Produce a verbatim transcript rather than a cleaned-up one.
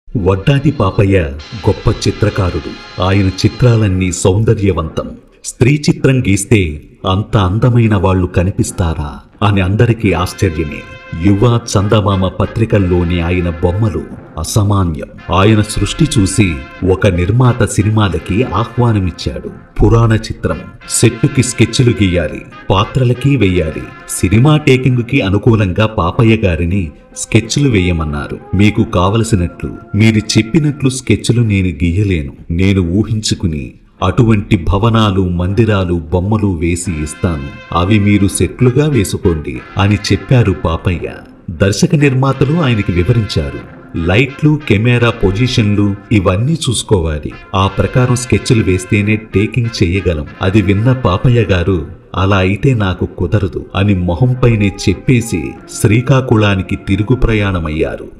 వడ్డాది పాపయ్య గొప్ప చిత్రకారుడు. ఆయన చిత్రాలన్నీ సౌందర్యవంతం. స్త్రీ చిత్రం గీస్తే అంత అందమైన వాళ్ళు కనిపిస్తారా అని అందరికీ ఆశ్చర్యమే. యువ, చందమామ పత్రికల్లోని ఆయన బొమ్మలు అసామాన్యం. ఆయన సృష్టి చూసి ఒక నిర్మాత సినిమాలకి ఆహ్వానమిచ్చాడు. పురాణ చిత్రం సెట్టుకి స్కెచ్లు గీయాలి, పాత్రలకి వెయ్యాలి. సినిమా టేకింగ్కి అనుకూలంగా పాపయ్య గారిని స్కెచ్లు వేయమన్నారు. మీకు కావలసినట్లు, మీరు చెప్పినట్లు స్కెచ్లు నేను గీయలేను. నేను ఊహించుకుని అటువంటి భవనాలు, మందిరాలు, బొమ్మలు వేసి ఇస్తాను. అవి మీరు సెట్లుగా వేసుకోండి అని చెప్పారు పాపయ్య. దర్శక నిర్మాతలు ఆయనకి వివరించారు. లైట్లు, కెమెరా పొజిషన్లు ఇవన్నీ చూసుకోవాలి. ఆ ప్రకారం స్కెచ్లు వేస్తేనే టేకింగ్ చెయ్యగలం. అది విన్న పాపయ్య గారు, అలా అయితే నాకు కుదరదు అని మొహంపైనే చెప్పేసి శ్రీకాకుళానికి తిరుగు ప్రయాణమయ్యారు.